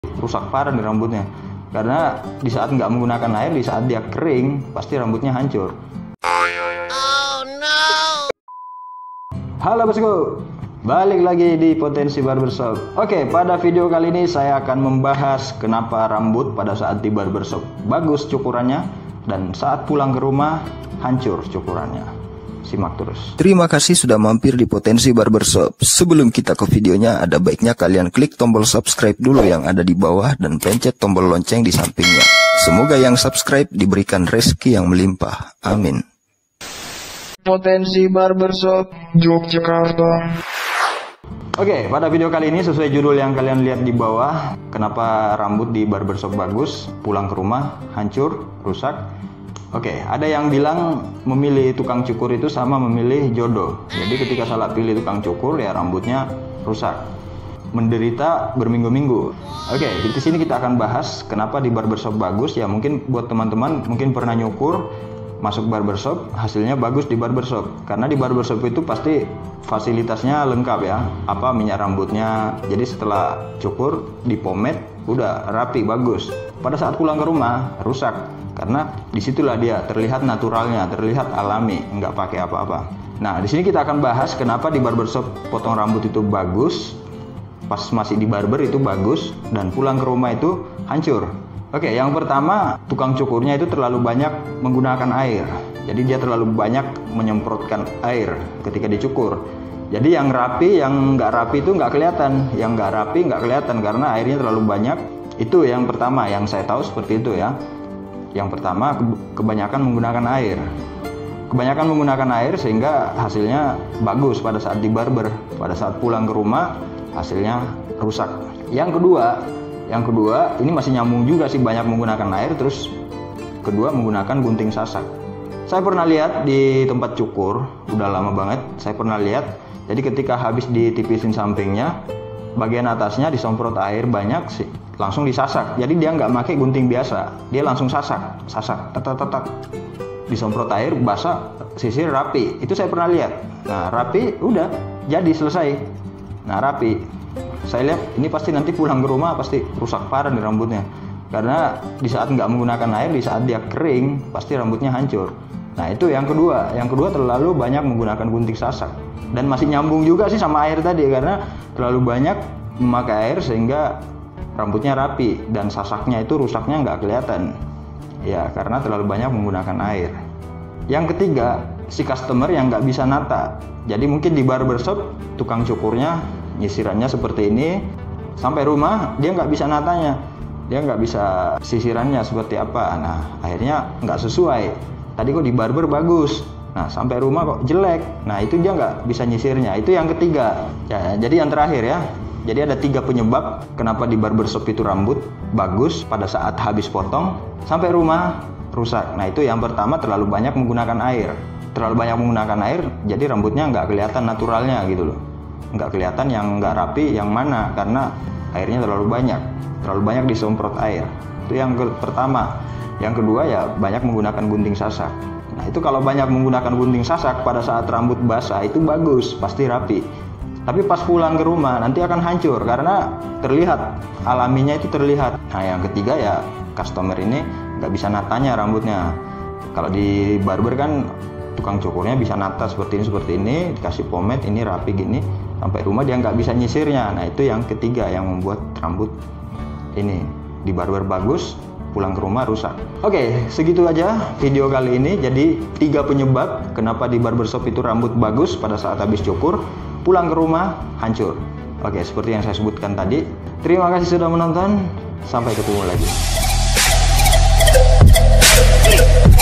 rusak parah di rambutnya. Karena di saat nggak menggunakan air, di saat dia kering, pasti rambutnya hancur. Oh no! Halo bosku, balik lagi di Potensi Barbershop. Oke, pada video kali ini saya akan membahas kenapa rambut pada saat di barbershop bagus cukurannya, dan saat pulang ke rumah hancur cukurannya. Simak terus. Terima kasih sudah mampir di Potensi Barbershop. Sebelum kita ke videonya, ada baiknya kalian klik tombol subscribe dulu yang ada di bawah dan pencet tombol lonceng di sampingnya. Semoga yang subscribe diberikan rezeki yang melimpah. Amin. Potensi Barbershop Yogyakarta. Oke, pada video kali ini sesuai judul yang kalian lihat di bawah, kenapa rambut di barbershop bagus, pulang ke rumah hancur, rusak. Oke, ada yang bilang memilih tukang cukur itu sama memilih jodoh. Jadi ketika salah pilih tukang cukur, ya rambutnya rusak, menderita berminggu-minggu. Oke, di sini kita akan bahas kenapa di barbershop bagus. Ya mungkin buat teman-teman mungkin pernah nyukur, masuk barbershop, hasilnya bagus di barbershop. Karena di barbershop itu pasti fasilitasnya lengkap ya. Apa minyak rambutnya. Jadi setelah cukur, di pomade, udah rapi, bagus. Pada saat pulang ke rumah, rusak. Karena disitulah dia terlihat naturalnya, terlihat alami, nggak pakai apa-apa. Nah, di sini kita akan bahas kenapa di barbershop potong rambut itu bagus, pas masih di barber itu bagus, dan pulang ke rumah itu hancur. Oke, yang pertama, tukang cukurnya itu terlalu banyak menggunakan air. Jadi dia terlalu banyak menyemprotkan air ketika dicukur. Jadi yang rapi, yang nggak rapi itu nggak kelihatan. Yang nggak rapi nggak kelihatan karena airnya terlalu banyak. Itu yang pertama, yang saya tahu seperti itu ya. Yang pertama, kebanyakan menggunakan air. Kebanyakan menggunakan air sehingga hasilnya bagus pada saat di barber. Pada saat pulang ke rumah, hasilnya rusak. Yang kedua, ini masih nyambung juga sih, banyak menggunakan air. Terus kedua, menggunakan gunting sasak. Saya pernah lihat di tempat cukur, udah lama banget, saya pernah lihat. Jadi ketika habis ditipisin sampingnya, bagian atasnya disemprot air banyak sih, langsung disasak. Jadi dia nggak pakai gunting biasa, dia langsung sasak, tetak, disemprot air, basah, sisir, rapi. Itu saya pernah lihat. Nah rapi, udah jadi selesai. Nah rapi, saya lihat ini pasti nanti pulang ke rumah pasti rusak parah di rambutnya. Karena di saat nggak menggunakan air, di saat dia kering, pasti rambutnya hancur. Nah itu yang kedua. Yang kedua, terlalu banyak menggunakan gunting sasak. Dan masih nyambung juga sih sama air tadi, karena terlalu banyak memakai air sehingga rambutnya rapi dan sasaknya itu rusaknya nggak kelihatan. Ya karena terlalu banyak menggunakan air. Yang ketiga, si customer yang nggak bisa nata. Jadi mungkin di barbershop tukang cukurnya nyisirannya seperti ini, sampai rumah dia nggak bisa natanya, dia nggak bisa sisirannya seperti apa. Nah akhirnya nggak sesuai. Tadi kok di barber bagus, nah sampai rumah kok jelek. Nah itu dia nggak bisa nyisirnya. Itu yang ketiga ya. Jadi yang terakhir ya, jadi ada 3 penyebab kenapa di barbershop itu rambut bagus pada saat habis potong, sampai rumah rusak. Nah itu yang pertama, terlalu banyak menggunakan air. Terlalu banyak menggunakan air, jadi rambutnya nggak kelihatan naturalnya gitu loh. Nggak kelihatan yang nggak rapi yang mana, karena airnya terlalu banyak disemprot air. Itu yang pertama. Yang kedua ya banyak menggunakan gunting sasak. Nah itu kalau banyak menggunakan gunting sasak pada saat rambut basah itu bagus, pasti rapi. Tapi pas pulang ke rumah nanti akan hancur karena terlihat, alaminya itu terlihat. Nah yang ketiga ya customer ini nggak bisa natanya rambutnya. Kalau di barber kan tukang cukurnya bisa nata seperti ini, dikasih pomade, ini rapi gini. Sampai rumah dia nggak bisa nyisirnya. Nah itu yang ketiga yang membuat rambut ini di barber bagus, pulang ke rumah rusak. Oke, segitu aja video kali ini. Jadi 3 penyebab kenapa di barbershop itu rambut bagus pada saat habis cukur, pulang ke rumah hancur. Oke, seperti yang saya sebutkan tadi. Terima kasih sudah menonton. Sampai ketemu lagi.